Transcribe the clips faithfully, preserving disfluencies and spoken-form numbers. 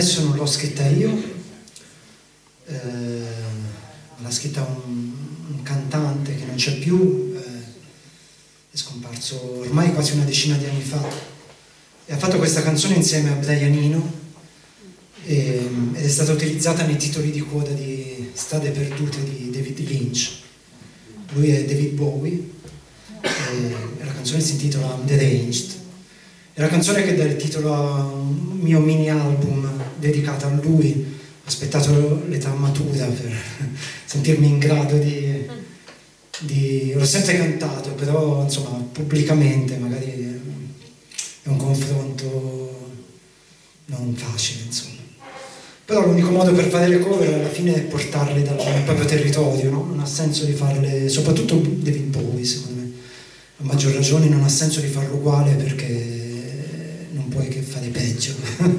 adesso non l'ho scritta io, eh, l'ha scritta un, un cantante che non c'è più, eh, è scomparso ormai quasi una decina di anni fa, e ha fatto questa canzone insieme a Brian Eno, e, ed è stata utilizzata nei titoli di coda di Strade Perdute di David Lynch. Lui è David Bowie e la canzone si intitola I'm Deranged. È la canzone che dà il titolo a un mio mini album dedicato a lui. Ho aspettato l'età matura per sentirmi in grado di, di... L'ho sempre cantato, però insomma pubblicamente magari è un confronto non facile, insomma. Però l'unico modo per fare le cover alla fine è portarle dal proprio territorio, no? Non ha senso di farle, soprattutto David Bowie secondo me, a maggior ragione non ha senso di farlo uguale perché non puoi che fare peggio.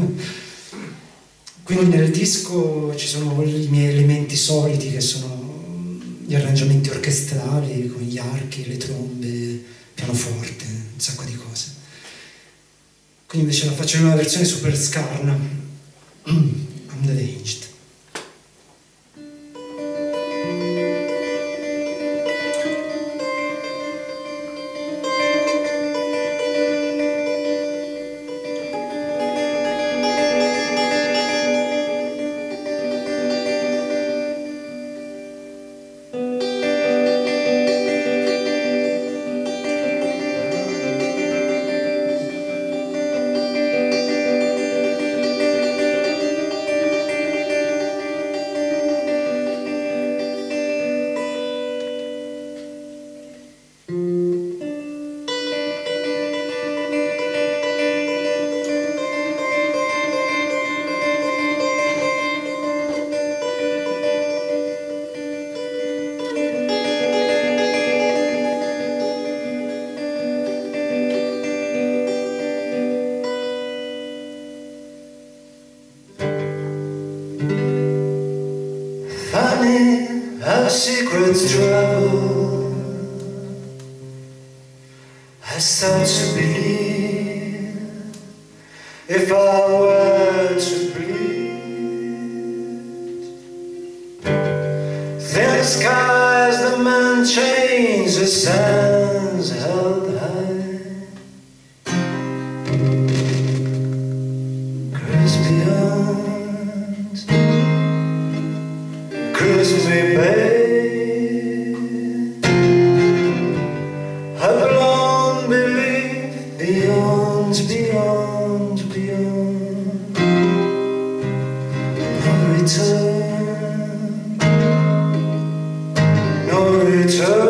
Quindi nel disco ci sono i miei elementi soliti che sono gli arrangiamenti orchestrali con gli archi, le trombe, pianoforte, un sacco di cose. Quindi invece la faccio in una versione super scarna. I'm Deranged. Our secrets travel. I start to believe if I were to breathe, thin skies, the man chains, the sands held high. Cruise beyond, cruise me, babe. Beyond, beyond, beyond, no return, no return.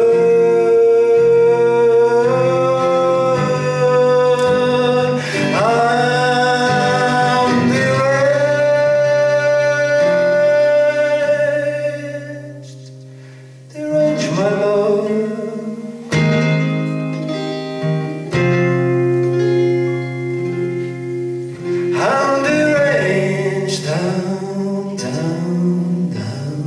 I'm deranged, deranged, my love. Down, down, down.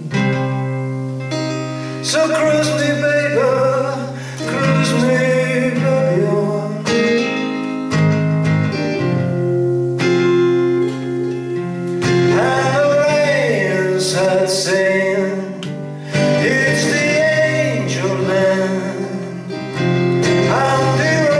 So cruise me, baby, cruise me, baby, on. And the rain started saying, it's the angel man. I'm deranged.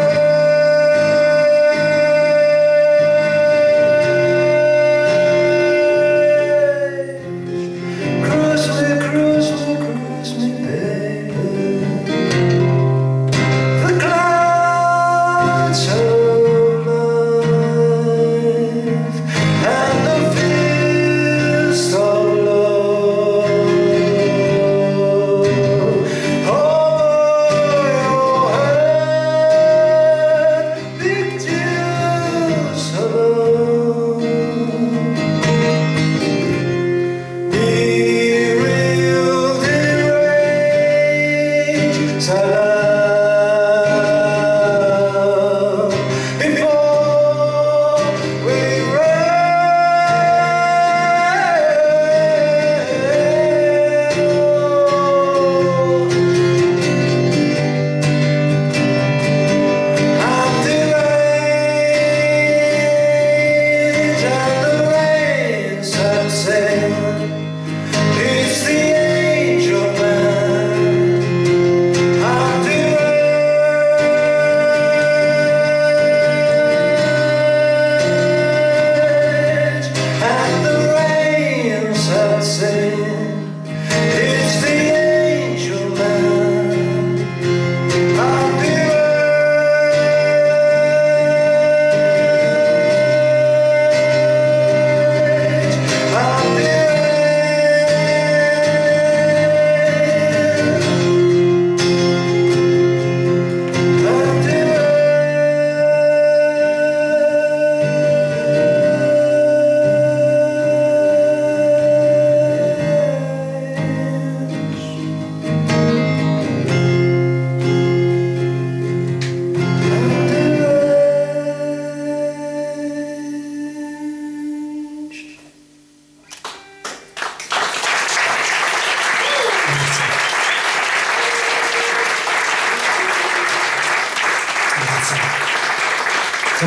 Love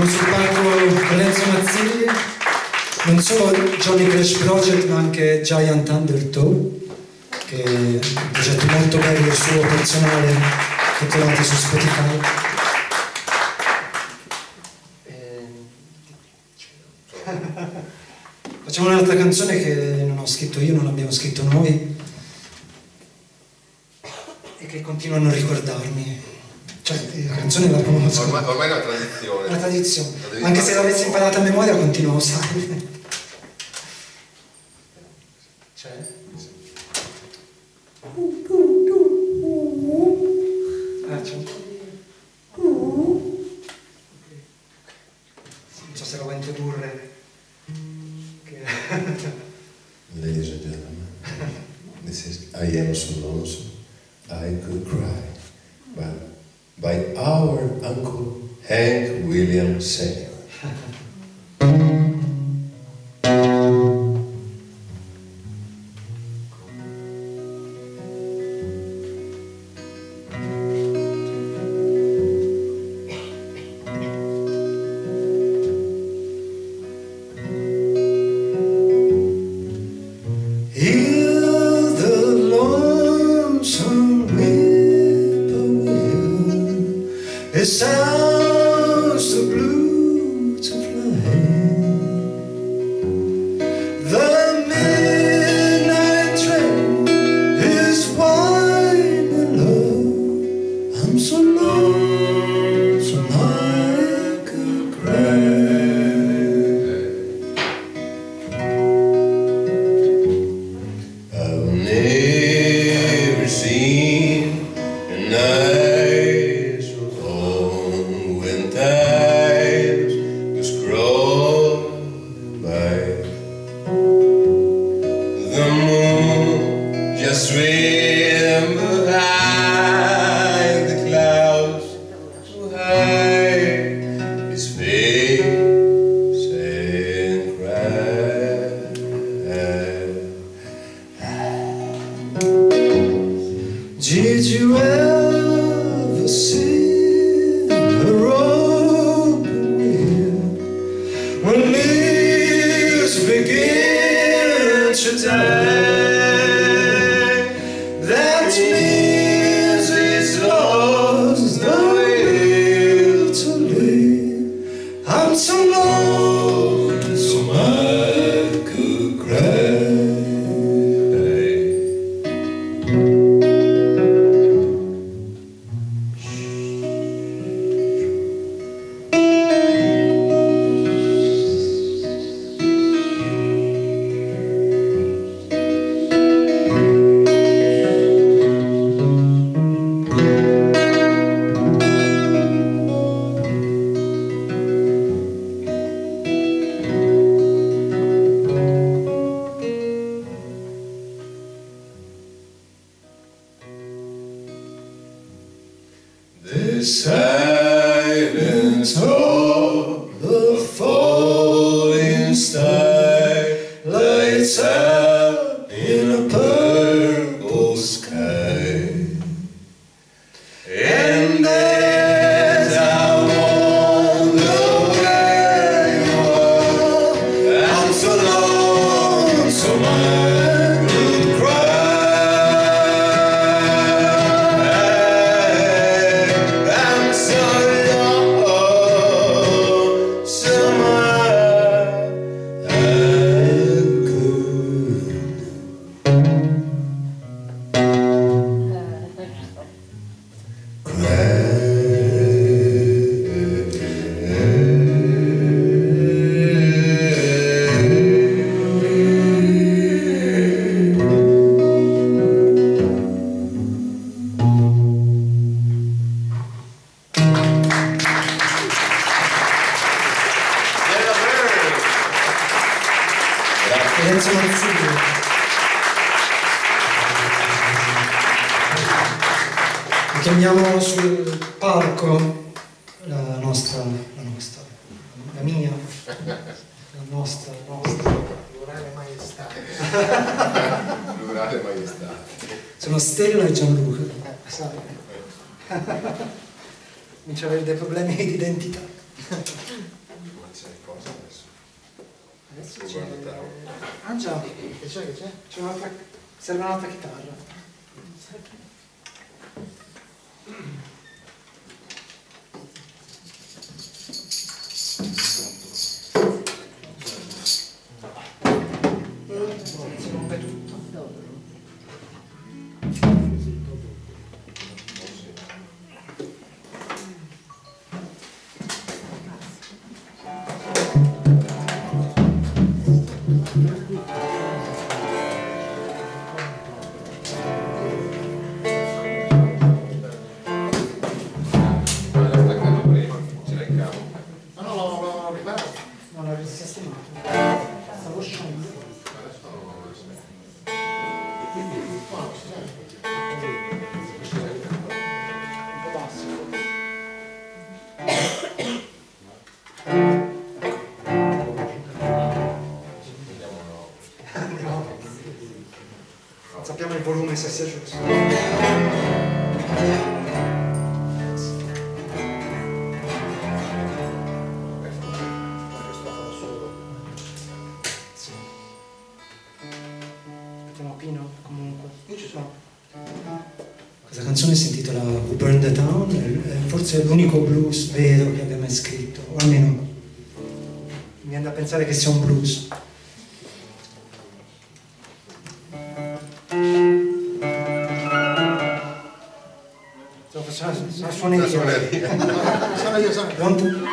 Abbiamo sul palco Lorenzo Mazzilli, non solo Johnny Crash Project ma anche Giant Undertow, che è un progetto molto bello suo personale che trovate su Spotify. Facciamo un'altra canzone che non ho scritto io, non l'abbiamo scritto noi e che continuo a non ricordarmi. Cioè, la canzone la conosco. Ormai, ormai è una tradizione. Una tradizione. Anche se l'avessi imparata a memoria continuo a usare. C'è? Ah, c'è un po' di... Non so se lo vuoi introdurre. Ladies and gentlemen, this is I Am So Lonesome, I Could Cry, but by our Uncle Hank William Senior It sounds so blue to fly. The midnight train is winding low. I'm so lonesome I could cry. I've never seen a night swim behind the clouds to hide his face and cry. Did you ever see a open wheel when leaves begin to die? That means it's lost the will to live. I'm so lonesome I could cry. The silence of the falling star lights up in a purple sky. And as I wonder where you are, I'm so lonesome I could cry. Lorenzo Mazzilli. Chiamiamo sul palco la nostra, la nostra, la mia, la nostra, la nostra plurale maestà. Plurale maestà. Sono Stella e Gianluca. Sai? Comincio ad avere dei problemi di identità. Adesso c'è... Ah già, che c'è, che c'è? C'è un'altra... serve un'altra chitarra. Si rompe tutto. Sappiamo il volume se sia giusto. Sì. Mettiamo Pino comunque. No. Questa canzone si intitola Who Burned the Town, è forse l'unico blues vero che abbia mai scritto, o almeno mi viene da pensare che sia un blues. Sono suoneria. Sono io, sono pronto?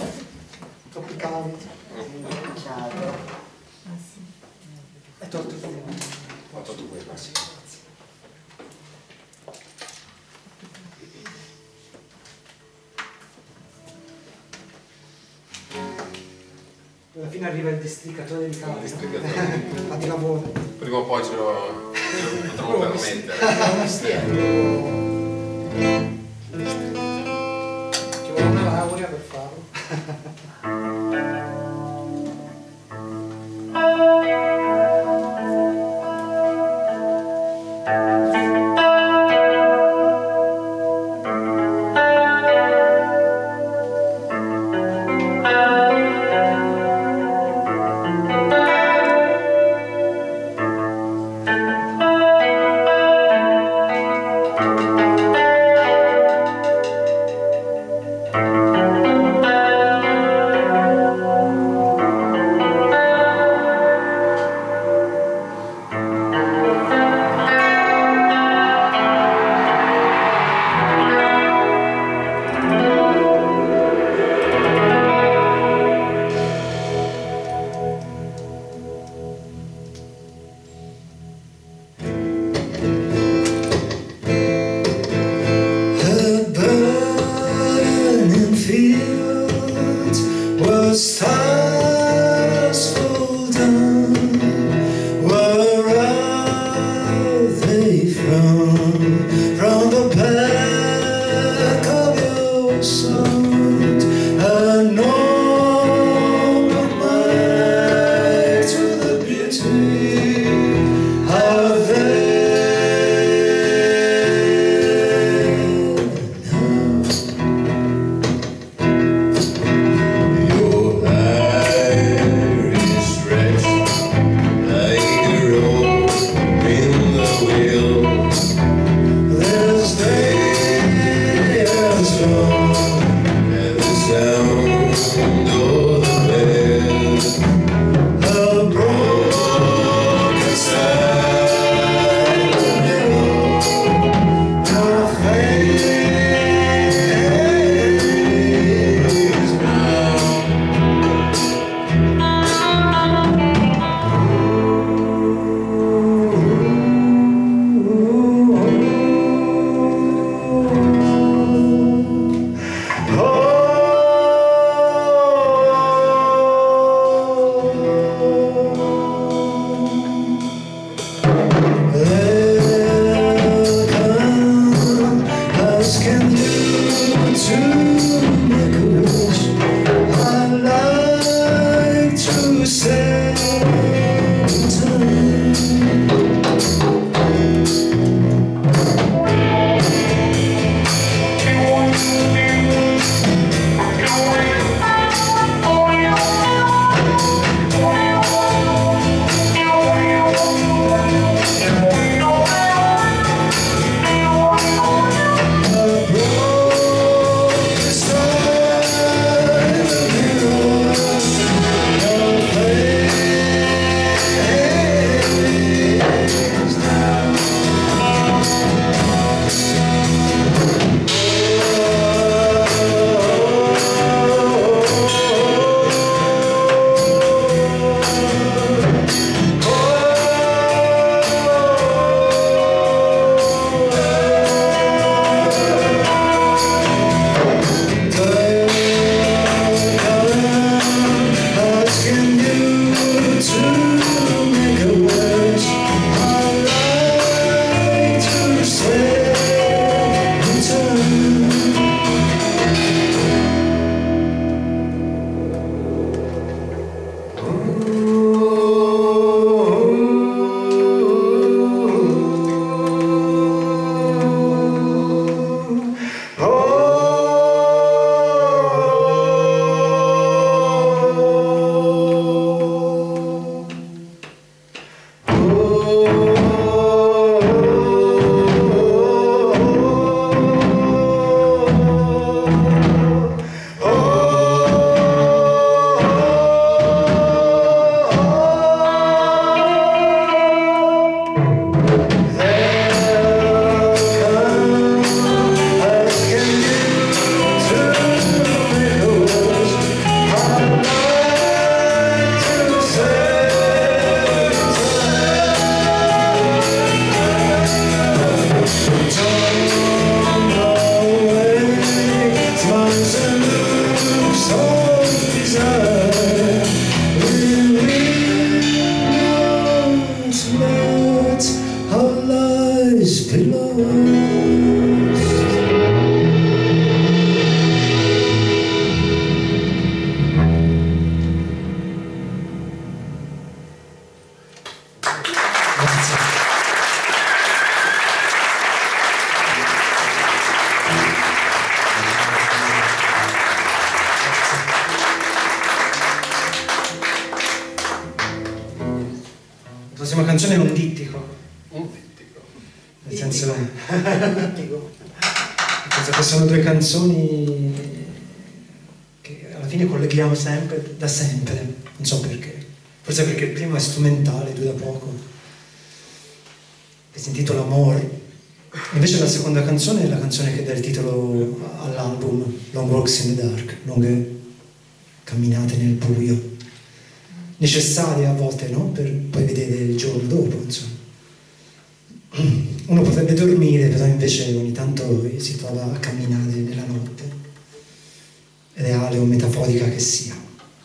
tropicali. È torto qui. Ho fatto quello, sì. Alla fine arriva il districatore di casa. Il districatore. Ma di lavoro. Prima o poi ce lo potremo permettere. È un mestiere. Ci vuole una laurea per farlo. Stars fall down. Where are they from? From the back of your sound. An open mind to the beauty of it now. Your prossima canzone è un dittico. Un dittico. Nel senso, nel senso che sono due canzoni che alla fine colleghiamo sempre, da sempre, non so perché. Forse perché il primo è strumentale, dura poco, che si intitola Amor. Invece la seconda canzone è la canzone che dà il titolo all'album, Long Walks in the Dark, lunghe camminate nel buio. Necessarie a volte, no? Per poi vedere il giorno dopo, insomma. Uno potrebbe dormire, però invece ogni tanto si trova a camminare nella notte, reale o metaforica che sia.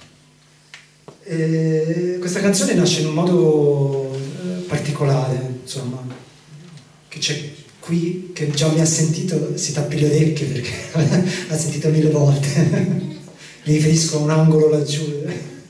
E questa canzone nasce in un modo eh, particolare, insomma, che c'è qui, che già mi ha sentito, si tappi le orecchie perché l'ha sentito mille volte. Mi riferisco a un angolo laggiù.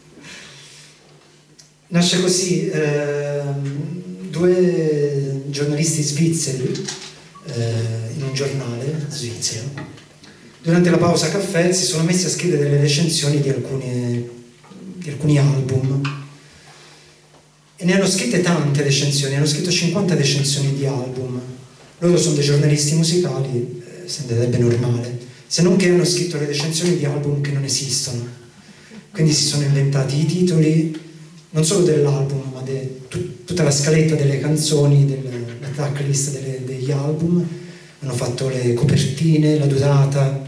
Nasce così, eh, due giornalisti svizzeri eh, in un giornale svizzero, durante la pausa caffè si sono messi a scrivere delle recensioni di alcuni, di alcuni album, e ne hanno scritte tante recensioni, hanno scritto cinquanta recensioni di album. Loro sono dei giornalisti musicali, eh, sembrerebbe normale, se non che hanno scritto le recensioni di album che non esistono, quindi si sono inventati i titoli non solo dell'album, ma de, tut, tutta la scaletta delle canzoni, del, la tracklist delle, degli album, hanno fatto le copertine, la durata.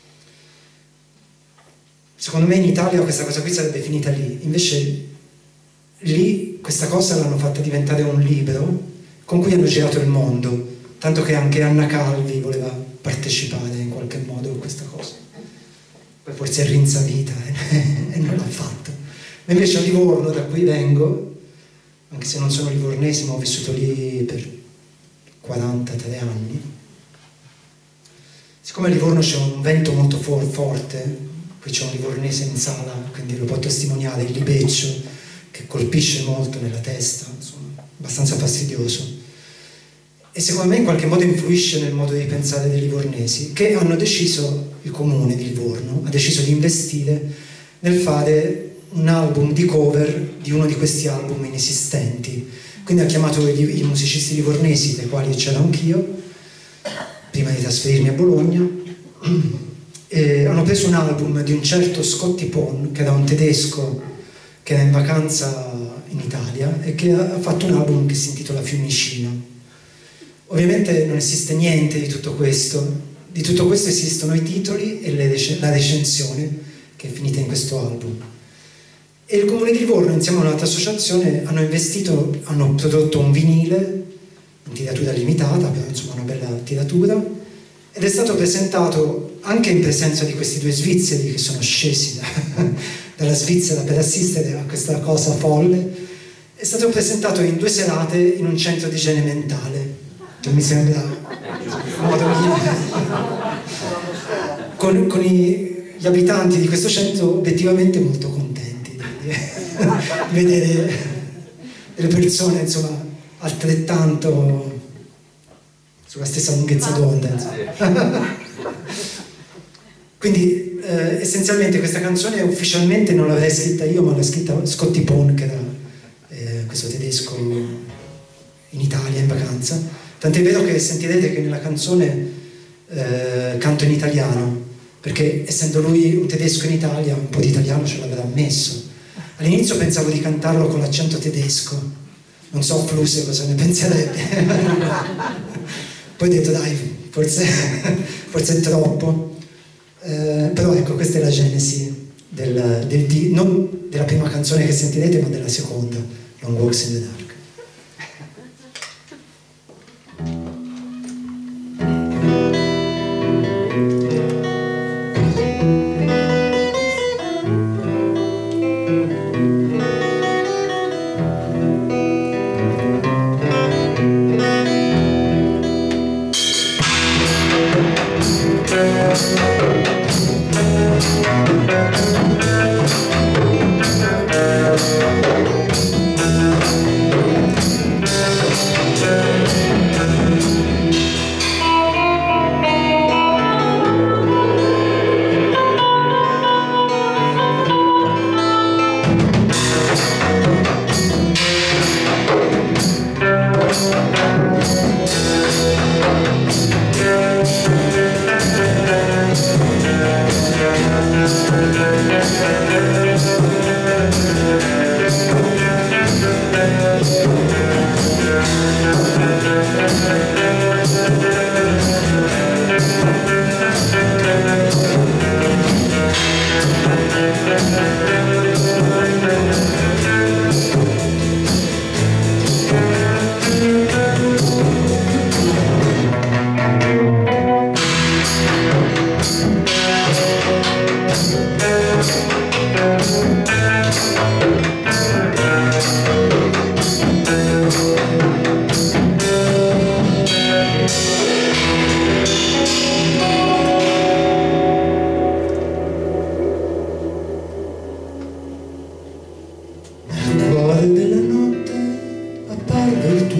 Secondo me in Italia questa cosa qui sarebbe finita lì, invece lì questa cosa l'hanno fatta diventare un libro con cui hanno girato il mondo, tanto che anche Anna Calvi voleva partecipare in qualche modo a questa cosa, poi forse è rinsavita e non l'ha fatto. Ma invece a Livorno, da cui vengo, anche se non sono livornese ma ho vissuto lì per quarantatré anni, siccome a Livorno c'è un vento molto for forte, qui c'è un livornese in sala, quindi lo può testimoniare, il libeccio, che colpisce molto nella testa, insomma, abbastanza fastidioso. E secondo me in qualche modo influisce nel modo di pensare dei livornesi, che hanno deciso, il comune di Livorno, ha deciso di investire nel fare un album di cover di uno di questi album inesistenti. Quindi ha chiamato i, i musicisti livornesi, dei quali c'ero anch'io, prima di trasferirmi a Bologna, e hanno preso un album di un certo Scotty Pon, che era un tedesco che era in vacanza in Italia e che ha fatto un album che si intitola Fiumicino. Ovviamente non esiste niente di tutto questo, di tutto questo esistono i titoli e le, la recensione che è finita in questo album. E il Comune di Livorno, insieme a un'altra associazione, hanno investito, hanno prodotto un vinile in tiratura limitata, però insomma una bella tiratura, ed è stato presentato anche in presenza di questi due svizzeri che sono scesi da, dalla Svizzera per assistere a questa cosa folle. È stato presentato in due serate in un centro di igiene mentale, che mi sembra un modo migliore, con, con i, gli abitanti di questo centro obiettivamente molto contenti vedere delle persone, insomma, altrettanto sulla stessa lunghezza d'onda. Quindi eh, essenzialmente questa canzone ufficialmente non l'avrei scritta io, ma l'ha scritta Scotty Pon, che era eh, questo tedesco in Italia in vacanza. Tant'è vero che sentirete che nella canzone eh, canto in italiano, perché essendo lui un tedesco in Italia un po' di italiano ce l'avrà messo. All'inizio pensavo di cantarlo con l'accento tedesco, non so Fluse cosa ne penserebbe. Poi ho detto dai, forse, forse è troppo. Eh, però ecco, questa è la genesi del, del, di, non della prima canzone che sentirete, ma della seconda, Long Walks in the Dark. Thank you.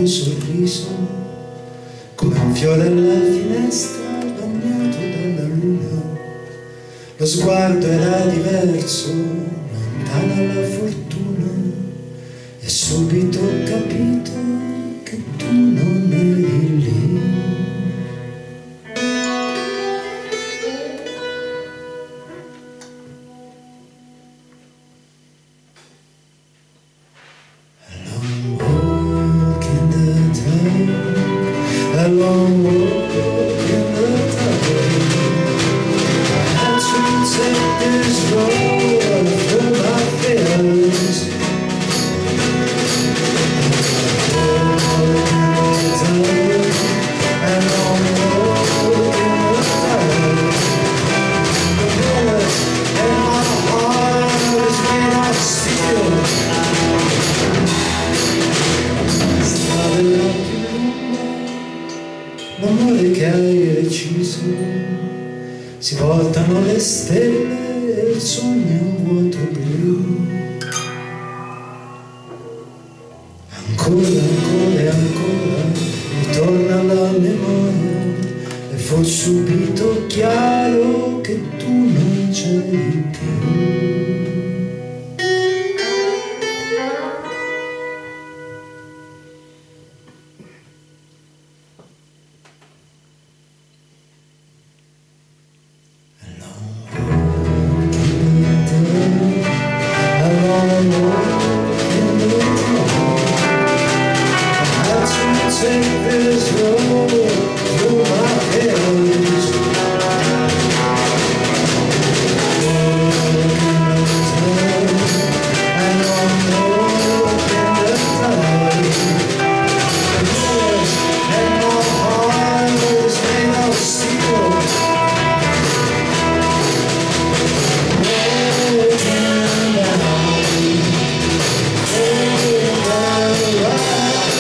tuo sorriso, come un fiore alla finestra bagnato dalla luna. Lo sguardo era diverso, lontano alla fortuna, e subito ho capito che tu non eri lì. A long walk in the dark, I had to take this road through my fears. A long walk in the dark, the bullets in my heart is made of steel. Started up l'amore che hai reciso, si voltano le stelle e il sogno è un vuoto blu. Ancora, ancora e ancora ritorna alla memoria e fu subito chiaro che tu non c'eri più. Take this road through my veins. And I'm walking the tide. The bullets in my heart is made of steel. Walking down, going down.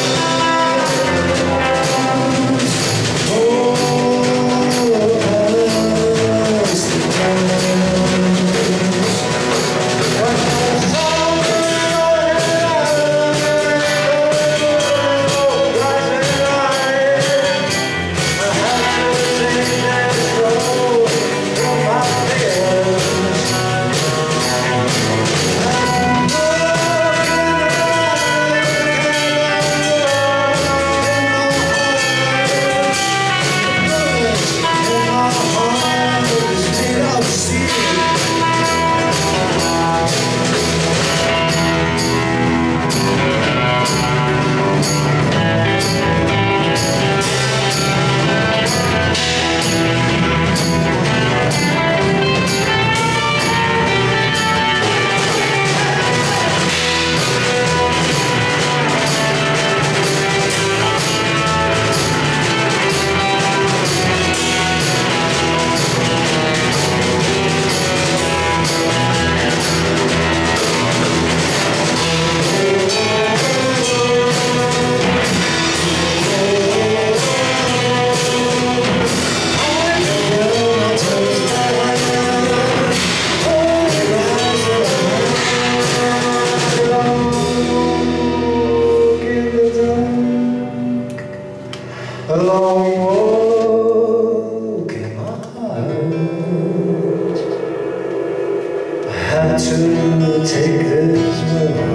A long walk in my heart, I had to take this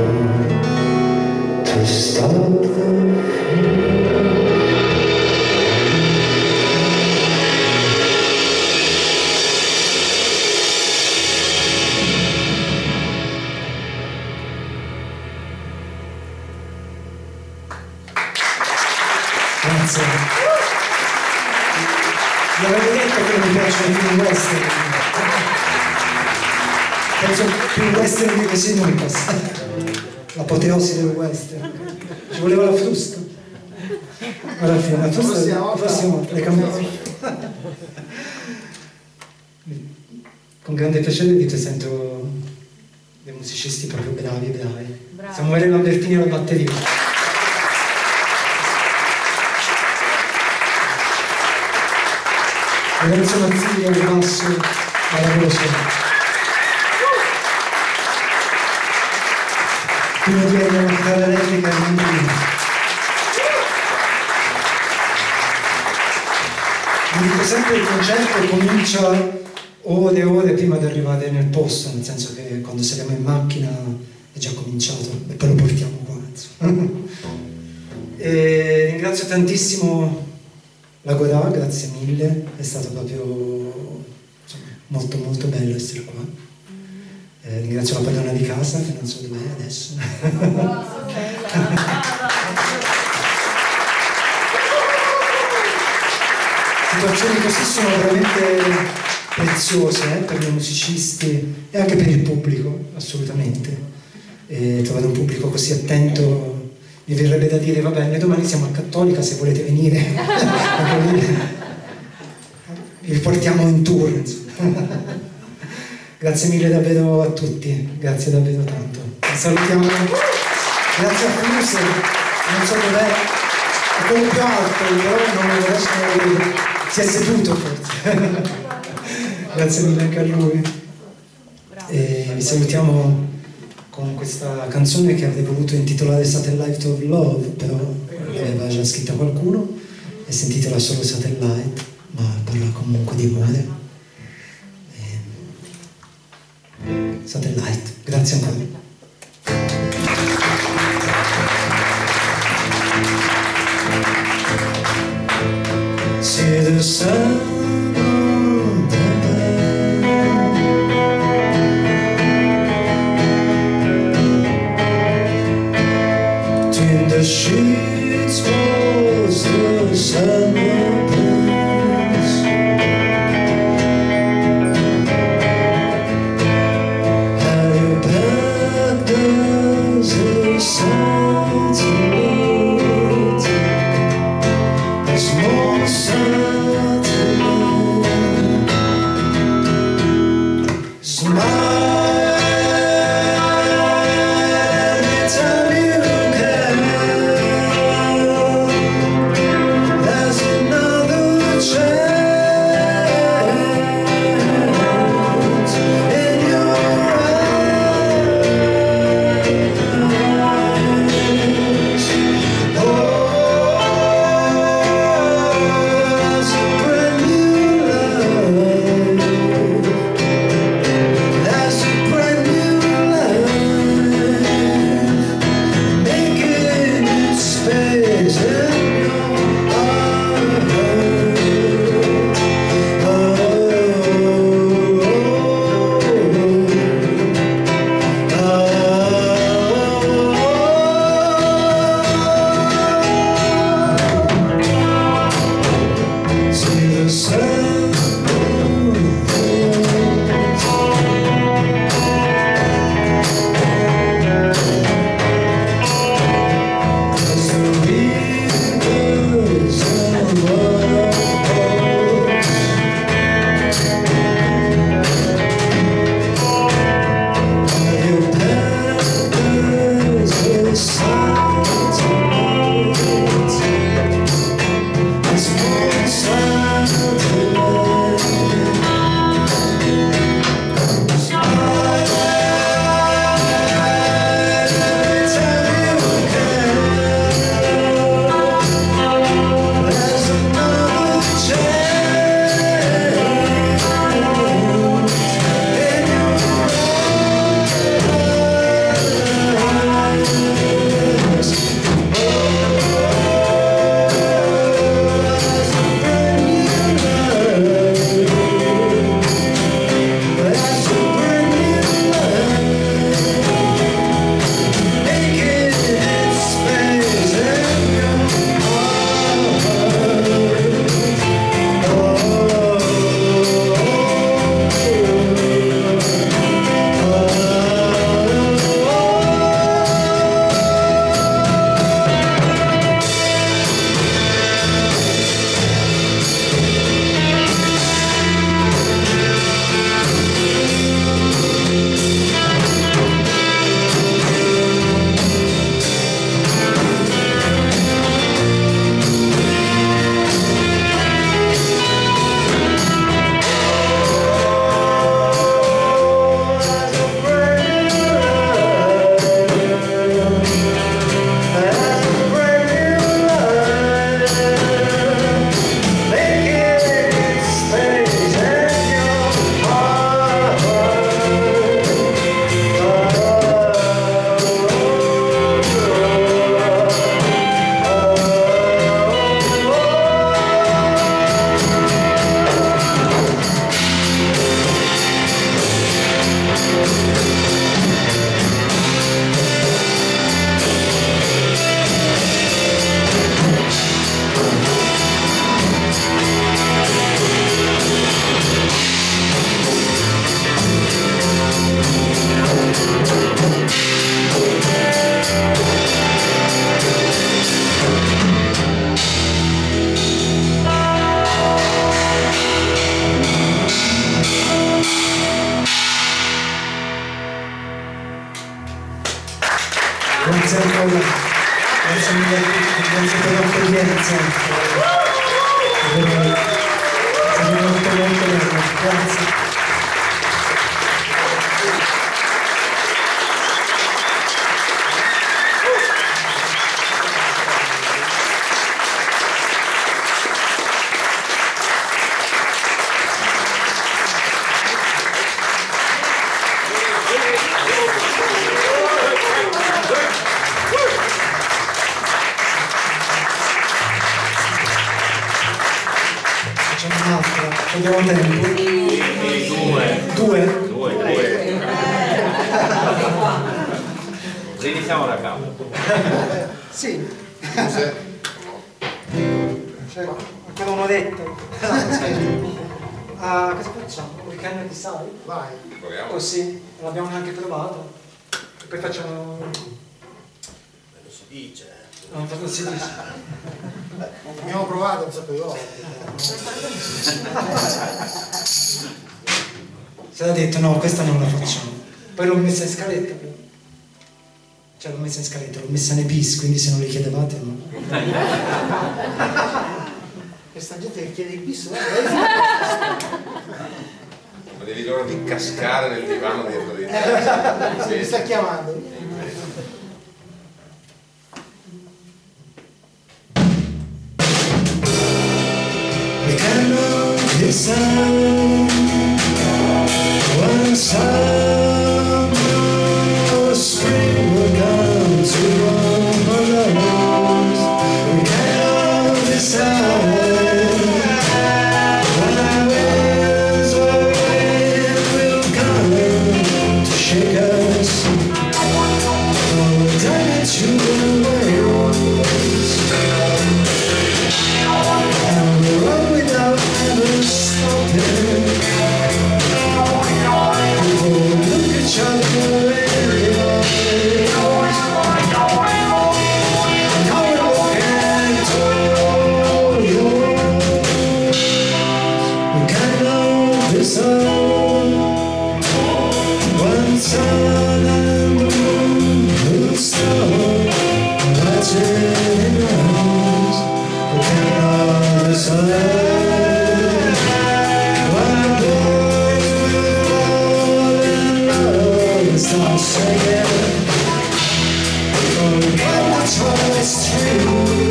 road to stop the fear. Grazie. Vi avevo detto che mi piacciono più i western. Penso più western di così non passa. L'apoteosi del western. Ci voleva la frusta. Alla fine, la frusta la prossima volta le cambiamo. Con grande piacere vi presento dei musicisti proprio bravi, bravi. Bravo. Samuele Lambertini alla batteria. Lorenzo Mazzilli al basso alla voce. Prima di avere una chitarra elettrica e Mi dico sempre il concerto comincia ore e ore prima di arrivare nel posto, nel senso che quando saliamo in macchina è già cominciato e poi lo portiamo qua. E ringrazio tantissimo la Gorà, grazie mille, è stato proprio insomma, molto molto bello essere qua. Eh, ringrazio la padrona di casa che non so dov'è adesso. Situazioni così sono veramente preziose eh, per i musicisti e anche per il pubblico, assolutamente. E trovare un pubblico così attento mi verrebbe da dire, vabbè, noi domani siamo a Cattolica, se volete venire, vi portiamo in tour. Grazie mille davvero a tutti, grazie davvero tanto. Salutiamo, grazie a Fuse, non so dov'è, è quello più alto, però non lo riesco a vedere, si è seduto forse. Grazie mille anche a lui. E vi salutiamo con questa canzone che avrei voluto intitolare Satellite of Love, però l'aveva già scritta qualcuno e si intitola solo Satellite, ma parla comunque di amore. E... Satellite, grazie ancora. See the sun the sheets falls the summer breeze. How you packed as a satellite, a small satellite. Smile. Tell me look at Grazie ancora, grazie mille a tutti, grazie per l'accoglienza. È stato molto molto bello, grazie. Abbiamo tempo? Due. Due? Due, due. Riniziamo da capo. Sì. Cioè, quello non ho detto. Ah, cosa facciamo? We can decide? Vai. Proviamo. Così, non abbiamo neanche provato. E poi facciamo... Lo si dice. No, non si dice. Abbiamo provato un sacco di volte. Si era detto no, questa non la facciamo. Poi l'ho messa in scaletta. Però. Cioè l'ho messa in scaletta, l'ho messa nei bis, quindi se non li chiedevate no. Questa gente che chiede il bis, Ma devi l'ora di cascare nel divano dietro di te. si mi sta chiamando. We can love this song. One summer or spring we're gone to warm our lovers. We can love this song. When our winds or rain will come to shake us. Oh, down to the waves. And we run without ever stopping. Start singing. Oh, but the choice true.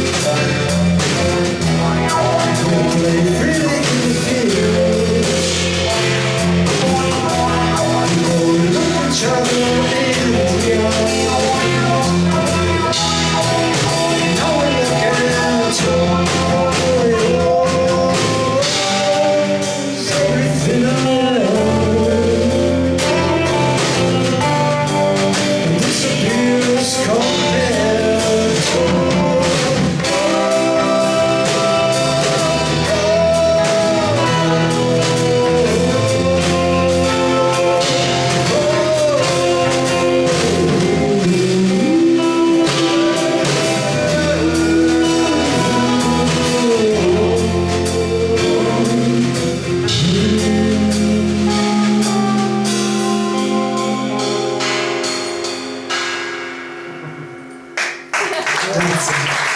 We play freely in the field. Oh, look each other in the eyes. Now we're looking towards everything I know. Grazie,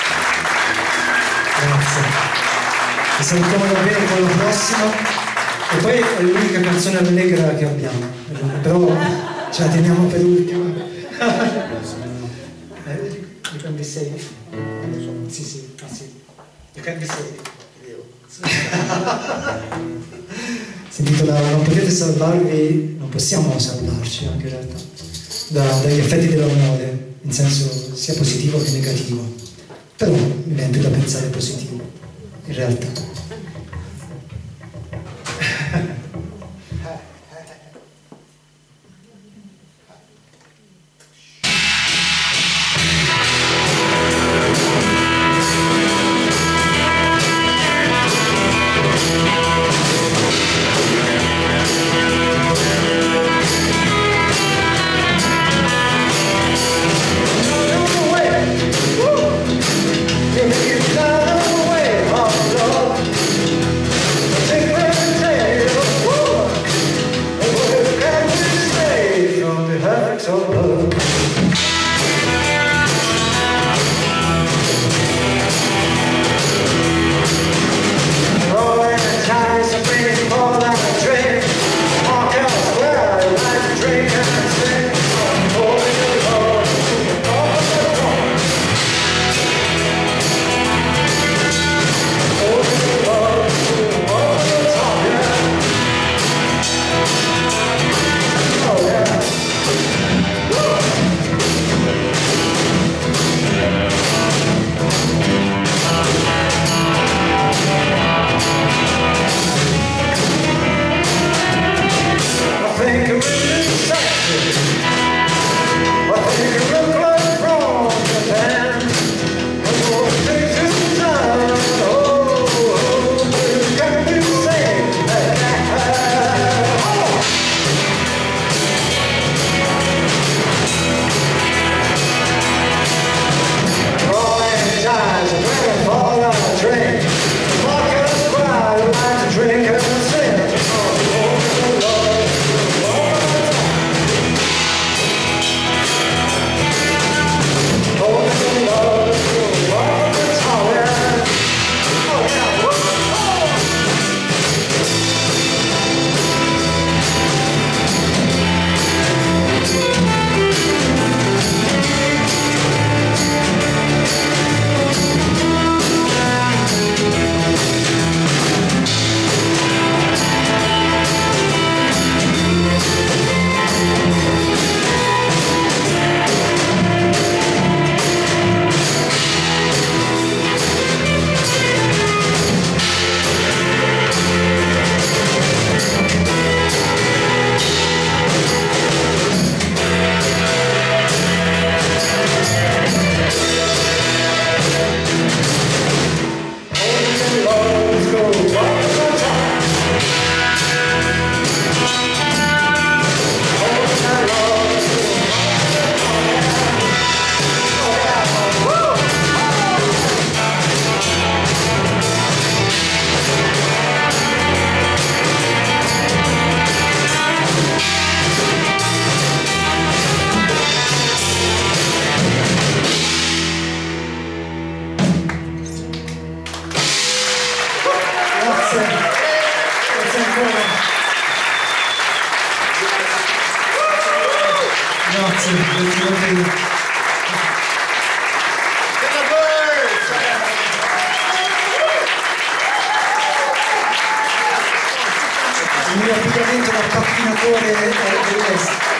grazie. Ci salutiamo davvero con la prossima e poi è l'unica canzone allegra che abbiamo, però ce la teniamo per ultima. eh, you can be safe. Sì, sì, ah, sì. You can be safe. Si intitola Non potete salvarvi, non possiamo salvarci anche in realtà, da, dagli effetti dell'amore, in senso sia positivo che negativo, però mi viene più da pensare positivo, in realtà. So Grazie, grazie. Il mio abbigliamento da patinatore è